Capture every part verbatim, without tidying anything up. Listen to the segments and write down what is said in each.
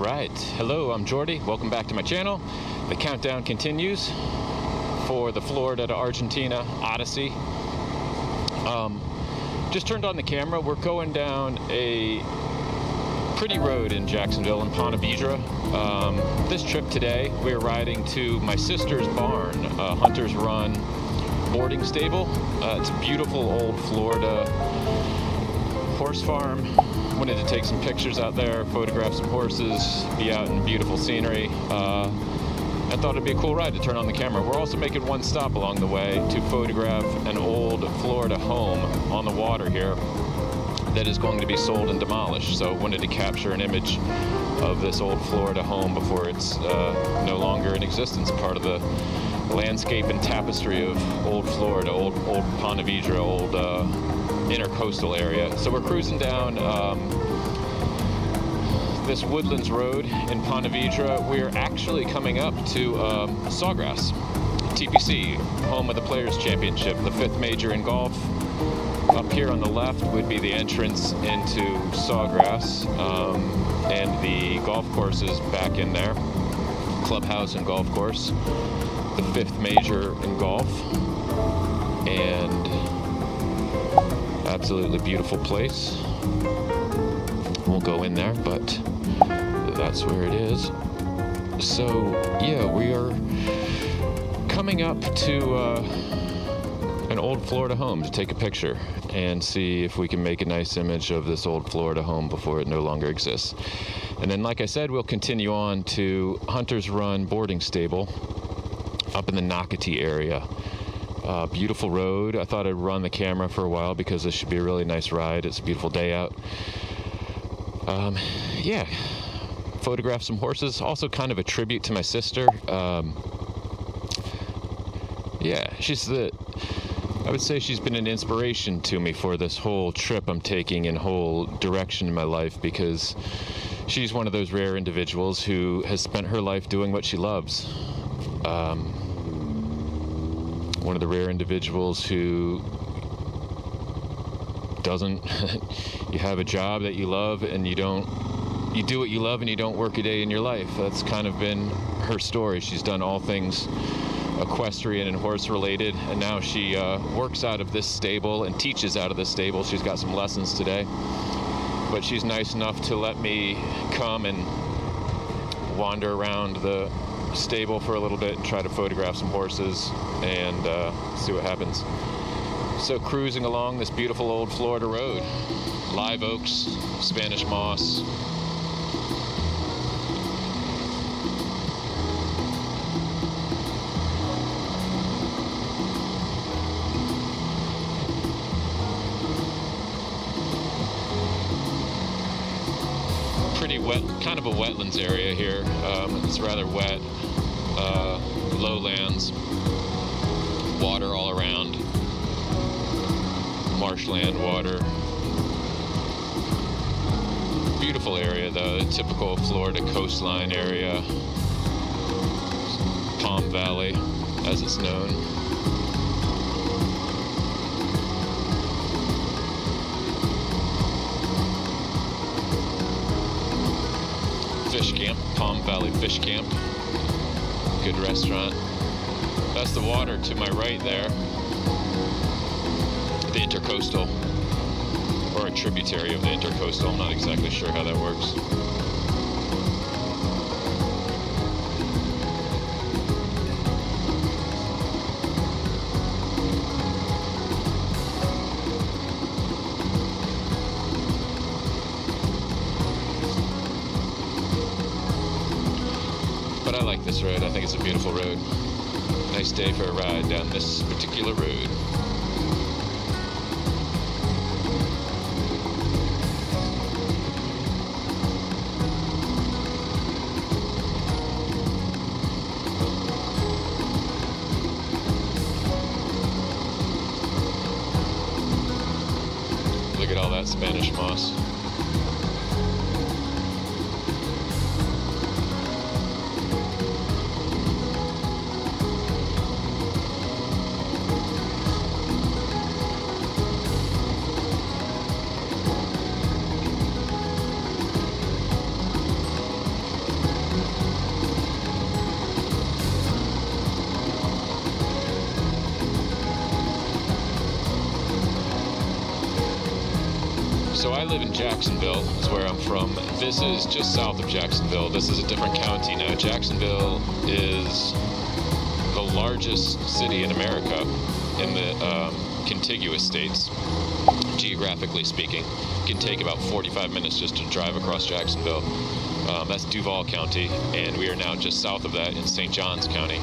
Alright, hello, I'm Jordy. Welcome back to my channel. The countdown continues for the Florida to Argentina Odyssey. Um, just turned on the camera. We're going down a pretty road in Jacksonville in Ponte Vedra. Um, this trip today, we're riding to my sister's barn, a Hunter's Run boarding stable. Uh, it's a beautiful old Florida horse farm. Wanted to take some pictures out there, photograph some horses, be out in beautiful scenery. Uh, I thought it'd be a cool ride to turn on the camera. We're also making one stop along the way to photograph an old Florida home on the water here that is going to be sold and demolished. So wanted to capture an image of this old Florida home before it's uh, no longer in existence, part of the landscape and tapestry of old Florida, old, old Ponte Vedra, old uh, intercoastal area. So we're cruising down um, this Woodlands Road in Ponte Vedra. We're actually coming up to um, Sawgrass, T P C, home of the Players Championship, the fifth major in golf. Up here on the left would be the entrance into Sawgrass, um, and the golf course is back in there, clubhouse and golf course, the fifth major in golf, and absolutely beautiful place. Won't go in there, but that's where it is. So yeah, we are coming up to uh, an old Florida home to take a picture and see if we can make a nice image of this old Florida home before it no longer exists. And then, like I said, we'll continue on to Hunter's Run boarding stable up in the Nocatee area. Uh, beautiful road. I thought I'd run the camera for a while because this should be a really nice ride. It's a beautiful day out. Um, yeah, photograph some horses. Also kind of a tribute to my sister. Um, yeah, she's the, I would say she's been an inspiration to me for this whole trip I'm taking and whole direction in my life, because she's one of those rare individuals who has spent her life doing what she loves. Um, one of the rare individuals who doesn't, you have a job that you love and you don't, you do what you love and you don't work a day in your life. That's kind of been her story. She's done all things equestrian and horse related, and now she uh, works out of this stable and teaches out of this stable. She's got some lessons today, but she's nice enough to let me come and wander around the stable for a little bit and try to photograph some horses and uh, see what happens. So cruising along this beautiful old Florida road, live oaks, Spanish moss. Pretty wet, kind of a wetlands area here. Um, it's rather wet. Uh, lowlands, water all around, marshland water. Beautiful area though, the typical Florida coastline area. Palm Valley, as it's known. Fish camp, Palm Valley Fish Camp. Good restaurant. That's the water to my right there. The intercoastal, or a tributary of the intercoastal. I'm not exactly sure how that works. But I like this road. I think it's a beautiful road. Nice day for a ride down this particular road. Look at all that Spanish moss. So I live in Jacksonville, is where I'm from. This is just south of Jacksonville. This is a different county now. Jacksonville is the largest city in America in the um, contiguous states, geographically speaking. It can take about forty-five minutes just to drive across Jacksonville. Um, that's Duval County, and we are now just south of that in Saint Johns County.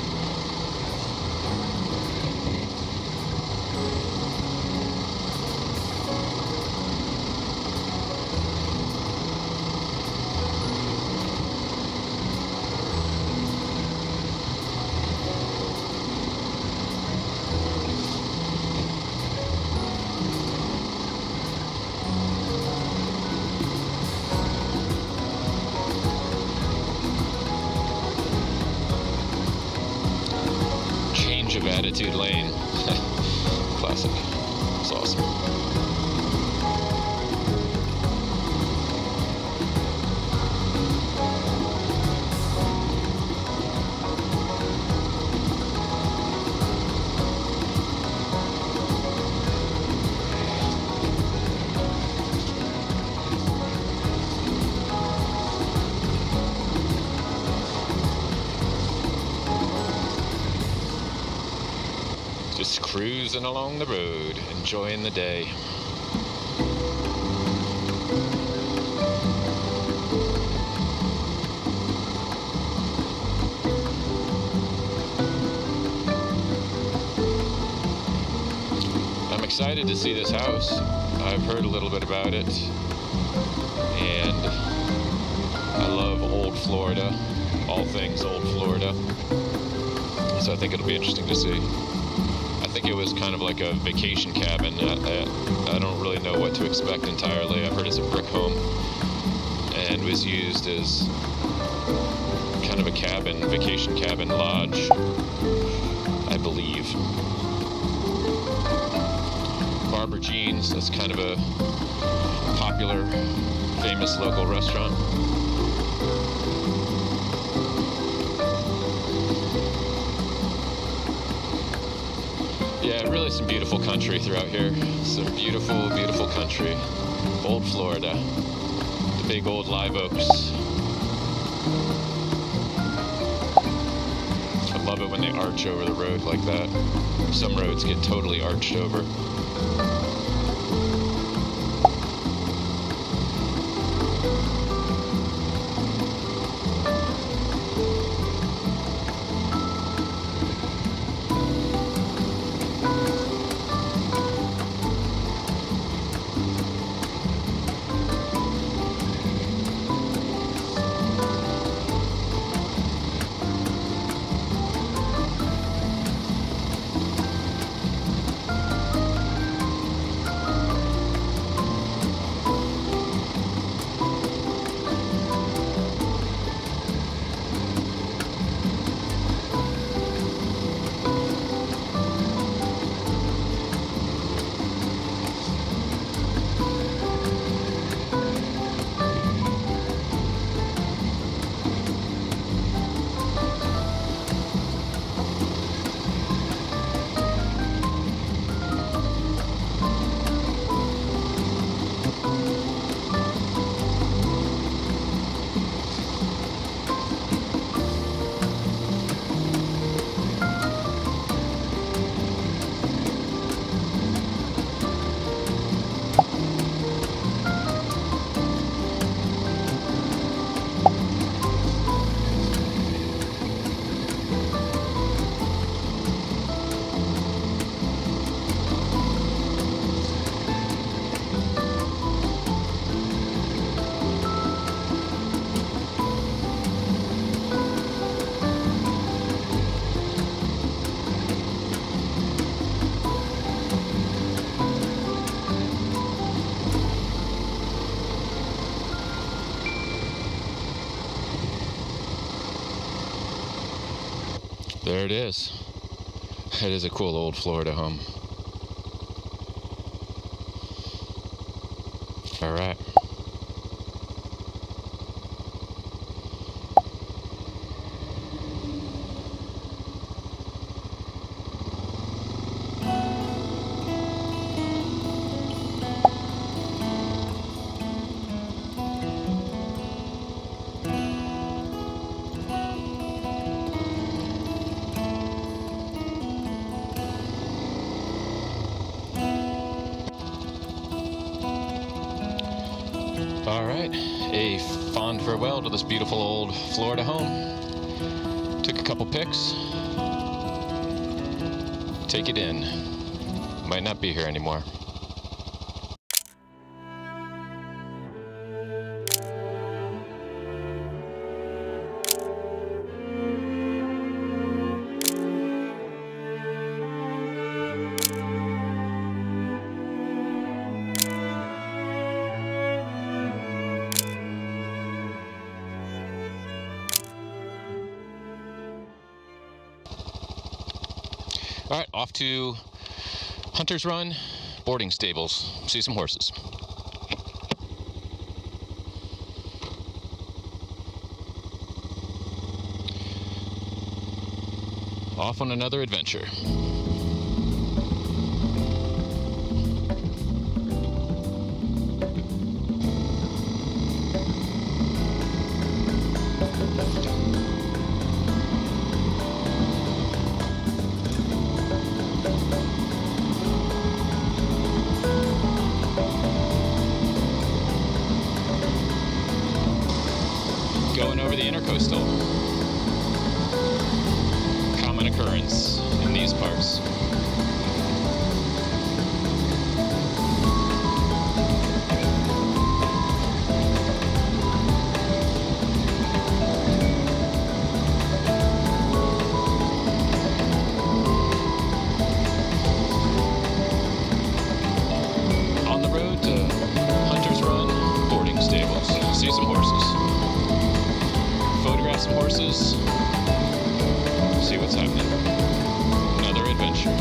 Of Attitude Lane. Classic. It's awesome. Just cruising along the road, enjoying the day. I'm excited to see this house. I've heard a little bit about it, and I love old Florida, all things old Florida. So I think it'll be interesting to see. I think it was kind of like a vacation cabin. I, I, I don't really know what to expect entirely. I've heard it's a brick home and was used as kind of a cabin, vacation cabin lodge, I believe. Barber Jeans, that's kind of a popular, famous local restaurant. Yeah, really some beautiful country throughout here. Some beautiful, beautiful country. Old Florida. The big old live oaks. I love it when they arch over the road like that. Some roads get totally arched over. There it is. It is a cool old Florida home. All right. right, a fond farewell to this beautiful old Florida home. Took a couple pics. Take it in. Might not be here anymore. All right, off to Hunter's Run, boarding stables, see some horses. Off on another adventure. Going over the intercoastal. Common occurrence in these parts. On the road to Hunter's Run boarding stables. See some horses. Photograph some horses, see what's happening. Another adventure.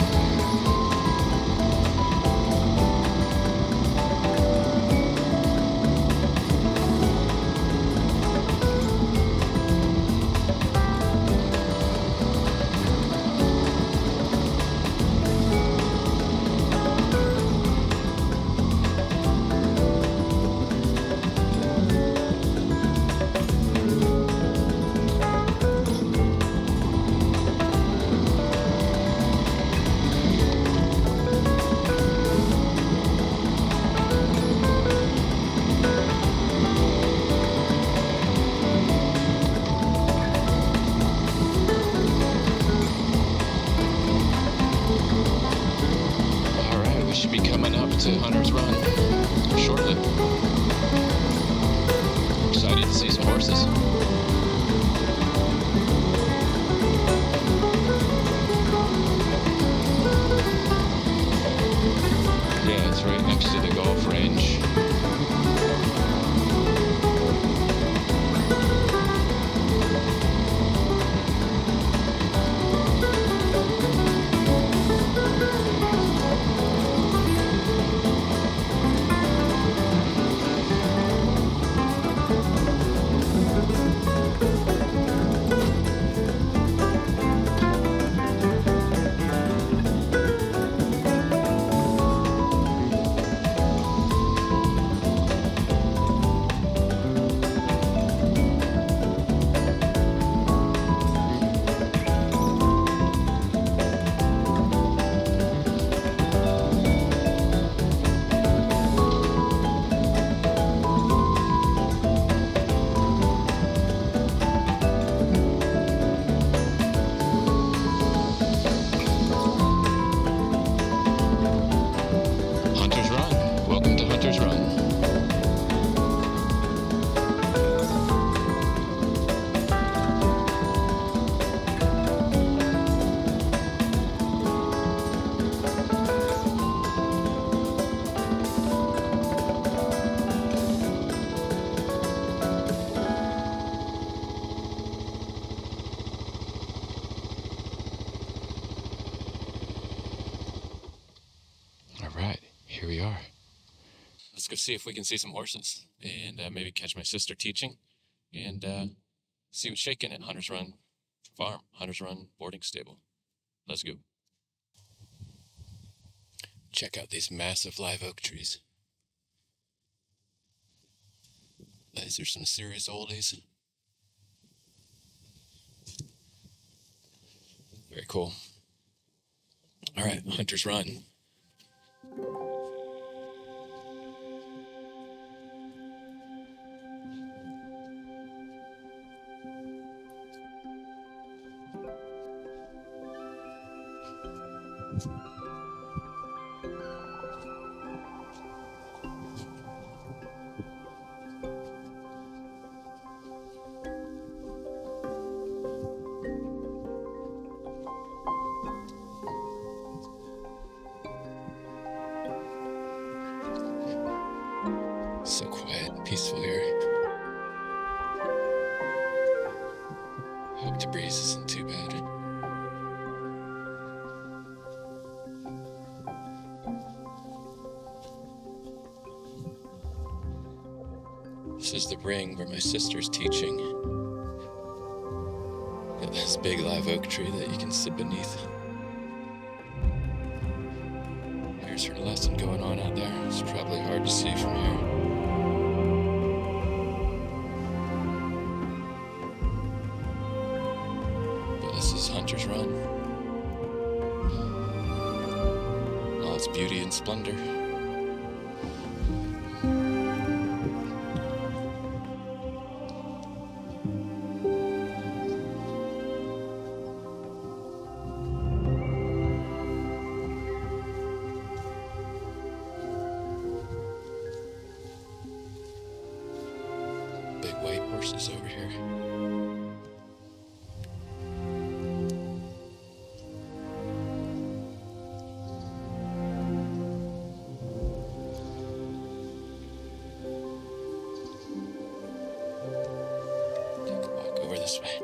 Should be coming up to Hunter's Run shortly. Excited to see some horses. Yeah, it's right next to the golf range. Here we are. Let's go see if we can see some horses and uh, maybe catch my sister teaching and uh, see what's shaking at Hunter's Run Farm, Hunter's Run boarding stable. Let's go. Check out these massive live oak trees. These are some serious oldies. Very cool. All right, Hunter's Run. So quiet and peaceful here. Hope the breeze isn't too bad. This is the ring where my sister's teaching. Got this big live oak tree that you can sit beneath. Here's her lesson going on out there. It's probably hard to see from here. This is Hunter's Run. All its beauty and splendor. Big white horses over here. This way.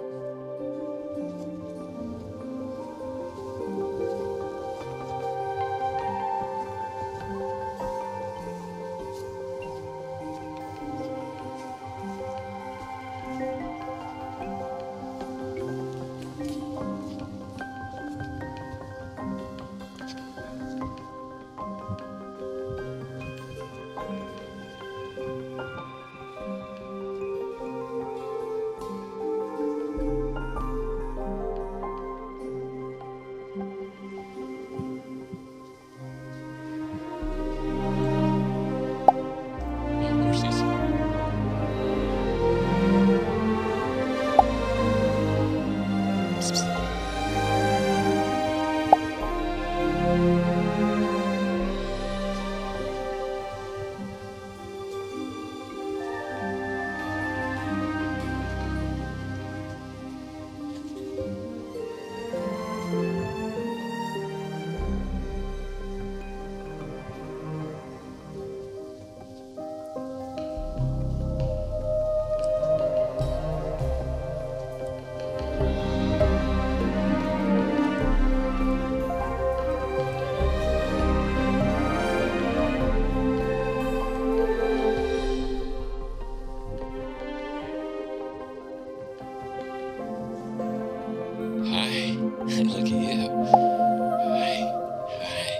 Look at you. Hi. Hi.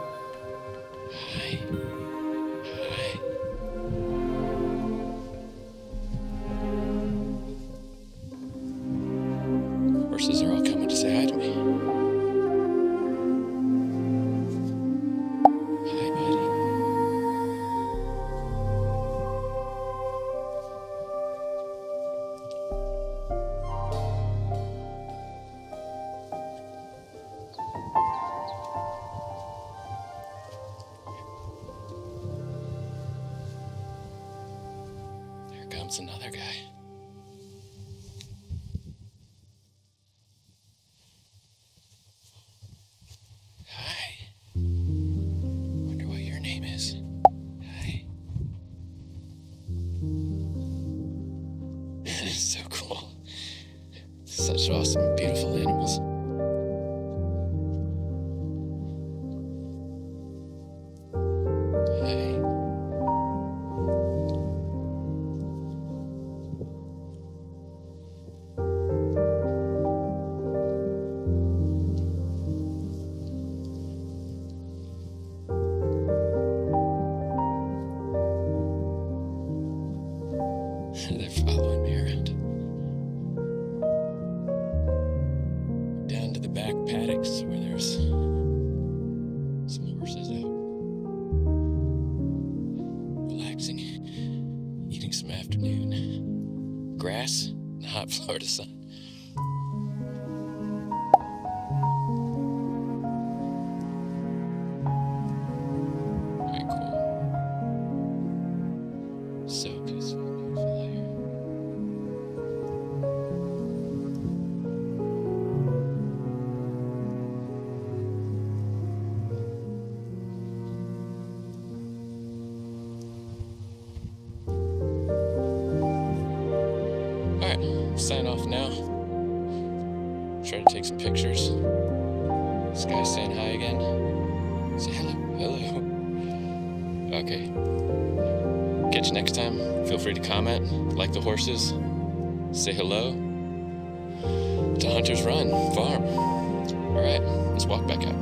Hi. Hi. Horses are all coming to say hi to me. Hi, buddy. Comes another guy. Hi. Wonder what your name is. Hi. So cool. Such awesome, beautiful animals. They're following me around. Down to the back paddocks where there's some horses out. Relaxing, eating some afternoon grass in the hot Florida sun. take some pictures. This guy's saying hi again. Say hello, hello. Okay. Catch you next time. Feel free to comment, like the horses, say hello to Hunter's Run Farm. All right, let's walk back out.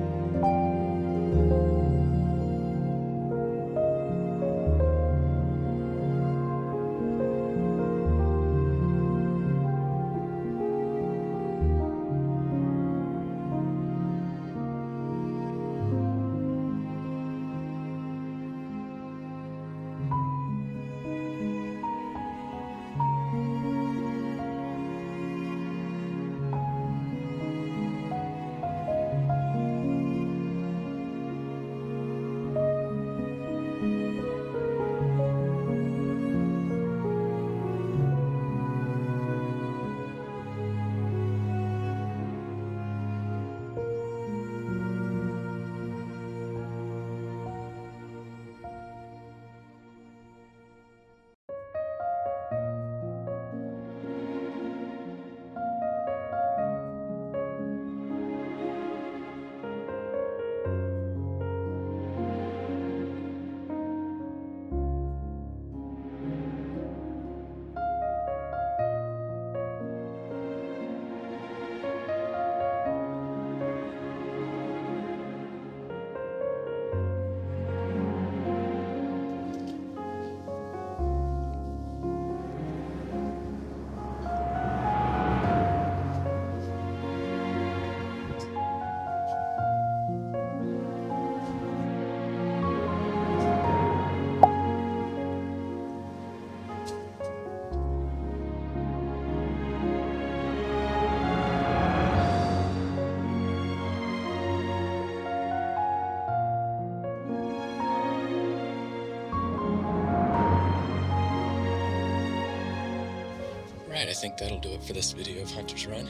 Right, I think that'll do it for this video of Hunter's Run.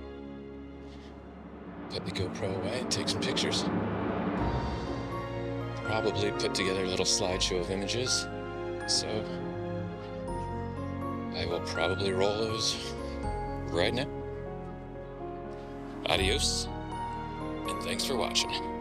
Put the GoPro away and take some pictures. Probably put together a little slideshow of images, so I will probably roll those right now. Adios, and thanks for watching.